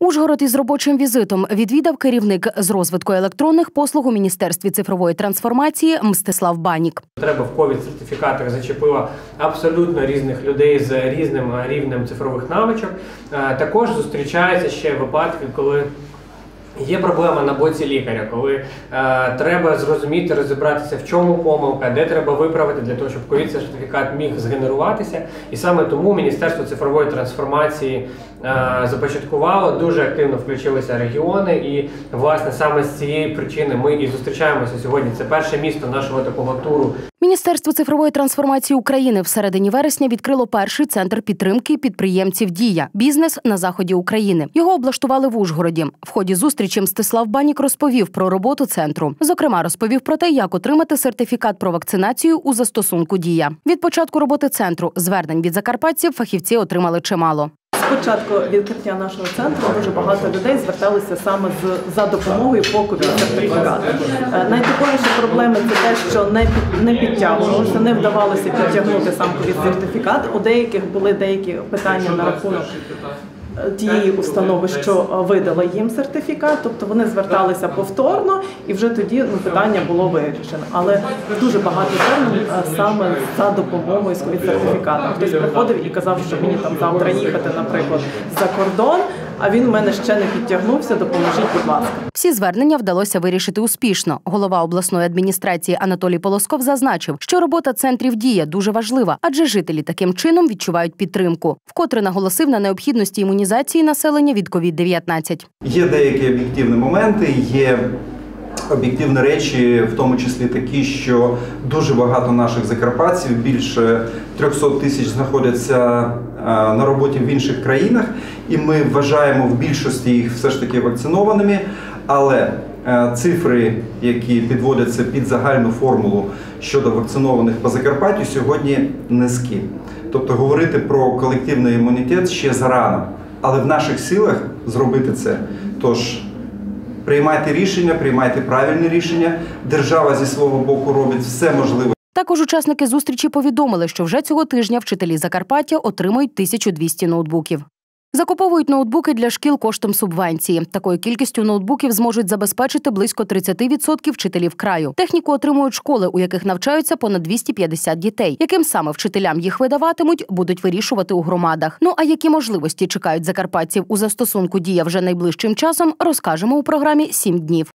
Ужгород із робочим візитом відвідав керівник з розвитку електронних послуг у Міністерстві цифрової трансформації Мстислав Банік. Треба в ковід-сертифікатах зачепила абсолютно різних людей з різним рівнем цифрових навичок. Також зустрічаються ще випадки, коли є проблема на боці лікаря, коли треба зрозуміти, розібратися, в чому помилка, де треба виправити для того, щоб ковід-сертифікат міг згенеруватися. І саме тому Міністерство цифрової трансформації започаткувало, дуже активно включилися регіони. І, власне, саме з цієї причини ми і зустрічаємося сьогодні. Це перше місто нашого такого туру. Міністерство цифрової трансформації України в середині вересня відкрило перший центр підтримки підприємців «Дія» – бізнес на заході України. Його облаштували в Ужгороді. В ході зустрічі Мстислав Банік розповів про роботу центру. Зокрема, розповів про те, як отримати сертифікат про вакцинацію у застосунку «Дія». Від початку роботи центру звернень від закарпатців фахівці отримали чимало. З початку відкриття нашого центру дуже багато людей зверталися саме за допомогою по ковід-сертифікату. Найтиповіші проблеми – це те, що не підтягувалося, не вдавалося підтягнути сам ковід-сертифікат. У деяких були деякі питання на рахунок тієї установи, що видала їм сертифікат, тобто вони зверталися повторно і вже тоді питання було вирішено. Але дуже багато звернень саме за допомогою з ковід-сертифікатом. Хтось приходив і казав, що мені там завтра їхати, наприклад, за кордон, а він у мене ще не підтягнувся, допоможіть, будь ласка. Всі звернення вдалося вирішити успішно. Голова обласної адміністрації Анатолій Полосков зазначив, що робота центрів «Дія» дуже важлива, адже жителі таким чином відчувають підтримку. Вкотре наголосив на необхідності імунізації населення від ковід-19. Є деякі об'єктивні моменти, є об'єктивні речі, в тому числі такі, що дуже багато наших закарпатців, більше 300 тисяч, знаходяться на роботі в інших країнах, і ми вважаємо в більшості їх все ж таки вакцинованими, але цифри, які підводяться під загальну формулу щодо вакцинованих по Закарпаттю, сьогодні низькі. Тобто говорити про колективний імунітет ще зарано, але в наших силах зробити це. Тож приймайте рішення, приймайте правильні рішення, держава зі свого боку робить все можливе. Також учасники зустрічі повідомили, що вже цього тижня вчителі Закарпаття отримують 1200 ноутбуків. Закуповують ноутбуки для шкіл коштом субвенції. Такою кількістю ноутбуків зможуть забезпечити близько 30% вчителів краю. Техніку отримують школи, у яких навчаються понад 250 дітей. Яким саме вчителям їх видаватимуть, будуть вирішувати у громадах. Ну а які можливості чекають закарпатців у застосунку «Дія» вже найближчим часом, розкажемо у програмі «7 днів».